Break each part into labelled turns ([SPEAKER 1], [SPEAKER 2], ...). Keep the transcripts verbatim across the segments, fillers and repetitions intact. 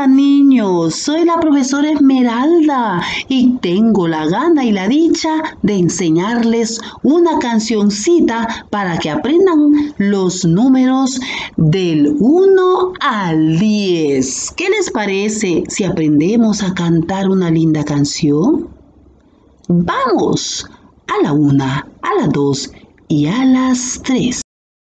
[SPEAKER 1] Hola niños, soy la profesora Esmeralda y tengo la gana y la dicha de enseñarles una cancioncita para que aprendan los números del uno al diez. ¿Qué les parece si aprendemos a cantar una linda canción? Vamos a la una, a la dos y a las tres.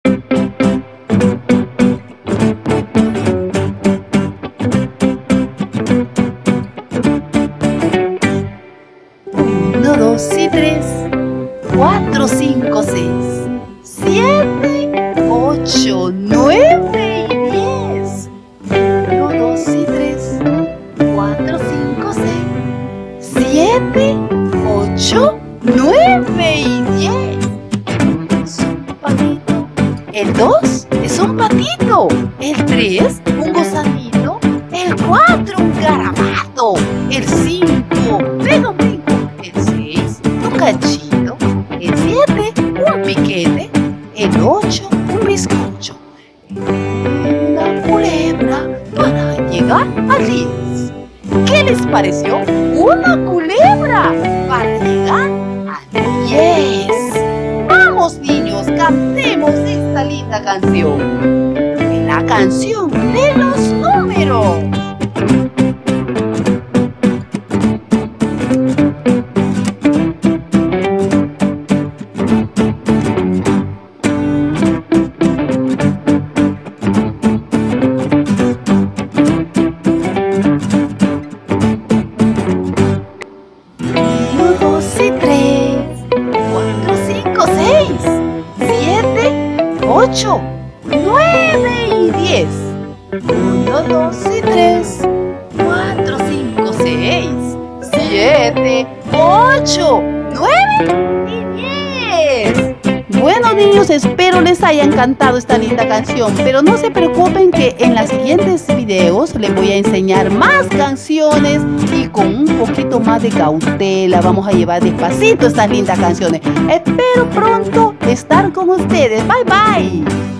[SPEAKER 2] Uno, dos y tres, cuatro, cinco, seis, siete, ocho, nueve y diez. Uno, dos y tres, cuatro, cinco, seis, siete, ocho, nueve y diez. Es un patito. El dos es un patito. El tres, un gusanito. El cuatro, un garabato. El cinco, pega un brinco. El seis, un cachito. El siete, un piquete. El ocho, un bizcocho. Una culebra para llegar al diez. ¿Qué les pareció? Una culebra para llegar al diez. Vamos niños, cantemos esta linda canción. La canción de los números. ocho, nueve y diez. uno, dos y tres, cuatro, cinco, seis, siete, ocho, nueve y diez. Bueno niños, espero les haya encantado esta linda canción, pero no se preocupen que en los siguientes videos les voy a enseñar más canciones y con un poquito más de cautela vamos a llevar despacito estas lindas canciones. Espero pronto estar con ustedes. Bye bye.